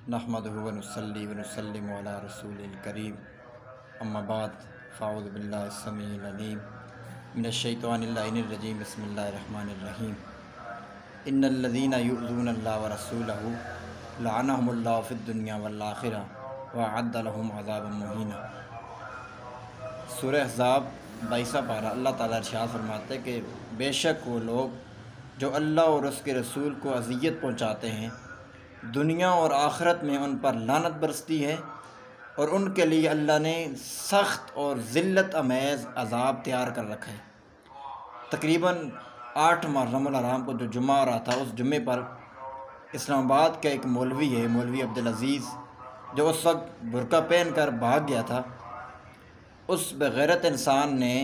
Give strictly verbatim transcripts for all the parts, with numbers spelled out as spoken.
نحمدہ و نصلی و نسلم علی رسول الکریم، اما بعد، فاعوذ باللہ السمیع العلیم من الشیطان اللعین الرجیم، بسم اللہ الرحمن الرحیم۔ ان الذین یؤذون اللہ ورسولہ لعنہم اللہ فی الدنیا والآخرہ وأعد لہم عذابا مہینا۔ سورہ احزاب بائیسواں پارہ اللہ تعالیٰ ارشاد فرماتے کہ بے شک وہ لوگ جو اللہ اور اس کے رسول کو اذیت پہنچاتے ہیں، دنیا اور آخرت میں ان پر لعنت برستی ہے، اور ان کے لیے اللہ نے سخت اور ذلت امیز عذاب تیار کر رکھا ہے۔ تقریباً آٹھ محرم الحرام کو جو جمعہ آ رہا تھا، اس جمعے پر اسلام آباد کا ایک مولوی ہے، مولوی عبدالعزیز، جو اس وقت برقع پہن کر بھاگ گیا تھا، اس بغیرت انسان نے،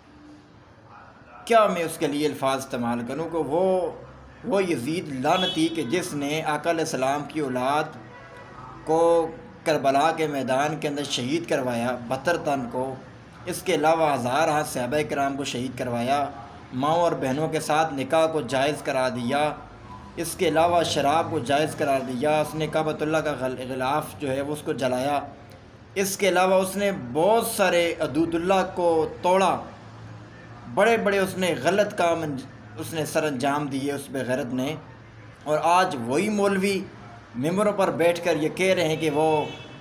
کیا میں اس کے لیے الفاظ استعمال کروں کہ وہ وہ یزید لعنتی کہ جس نے آقا علیہ السلام کی اولاد کو کربلا کے میدان کے اندر شہید کروایا، بہتر تن کو، اس کے علاوہ ہزار ہاں صحابہ کرام کو شہید کروایا، ماؤں اور بہنوں کے ساتھ نکاح کو جائز کرا دیا، اس کے علاوہ شراب کو جائز قرار دیا، اس نے کعبۃ اللہ کا غلاف جو ہے وہ اس کو جلایا، اس کے علاوہ اس نے بہت سارے حدود اللہ کو توڑا، بڑے بڑے اس نے غلط کام اس نے سر انجام دیے اس بغیرت نے۔ اور آج وہی مولوی ممبروں پر بیٹھ کر یہ کہہ رہے ہیں کہ وہ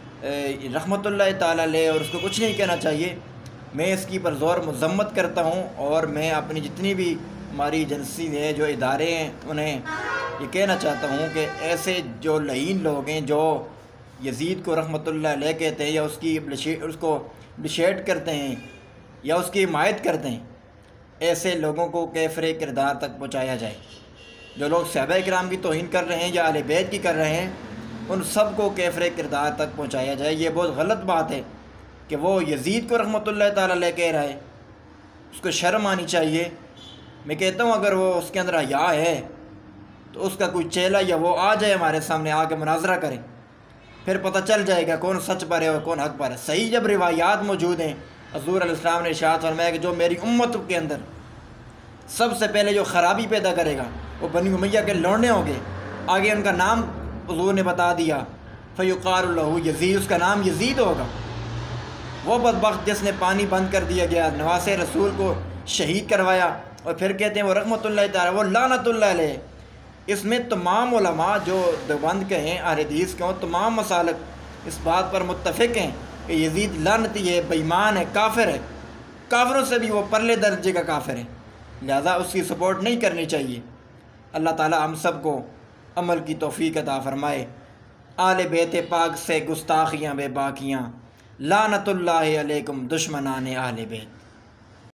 رحمۃ اللہ تعالیٰ علیہ اور اس کو کچھ نہیں کہنا چاہیے۔ میں اس کی پر زور مذمت کرتا ہوں، اور میں اپنی جتنی بھی ہماری ایجنسی ہیں، جو ادارے ہیں، انہیں یہ کہنا چاہتا ہوں کہ ایسے جو لعین لوگ ہیں جو یزید کو رحمۃ اللہ علیہ کہتے ہیں، یا اس کی اس کو اپریشیٹ کرتے ہیں، یا اس کی حمایت کرتے ہیں، ایسے لوگوں کو کیفر کردار تک پہنچایا جائے۔ جو لوگ صحابہ کرام کی توہین کر رہے ہیں یا اہل بیت کی کر رہے ہیں، ان سب کو کیفر کردار تک پہنچایا جائے۔ یہ بہت غلط بات ہے کہ وہ یزید کو رحمۃ اللہ تعالیٰ علیہ کہہ رہا ہے، اس کو شرم آنی چاہیے۔ میں کہتا ہوں اگر وہ اس کے اندر حیا ہے تو اس کا کوئی چیلا یا وہ آ جائے ہمارے سامنے، آ کے مناظرہ کرے، پھر پتہ چل جائے گا کون سچ پر ہے اور کون حق پر ہے۔ صحیح جب روایات موجود ہیں، حضور علیہ السلام نے ارشاد فرمایا کہ جو میری امت کے اندر سب سے پہلے جو خرابی پیدا کرے گا وہ بنی امیہ کے لوڑنے ہوں گے۔ آگے ان کا نام حضور نے بتا دیا، فیقال لہ یزید، اس کا نام یزید ہوگا۔ وہ بدبخت جس نے پانی بند کر دیا گیا، نواسے رسول کو شہید کروایا، اور پھر کہتے ہیں وہ رحمۃ اللہ تعالیٰ، وہ لعنت اللہ علیہ۔ اس میں تمام علماء جو دیوبند کے ہیں، اہل حدیث کے ہوں، تمام مسالک اس بات پر متفق ہیں کہ یزید لعنتی ہے، بے ایمان ہے، کافر ہے، کافروں سے بھی وہ پرلے درجے کا کافر ہے، لہذا اس کی سپورٹ نہیں کرنی چاہیے۔ اللہ تعالی ہم سب کو عمل کی توفیق عطا فرمائے۔ آل بیت پاک سے گستاخیاں بے باکیاں، لعنت اللہ علیکم دشمنان آل بیت۔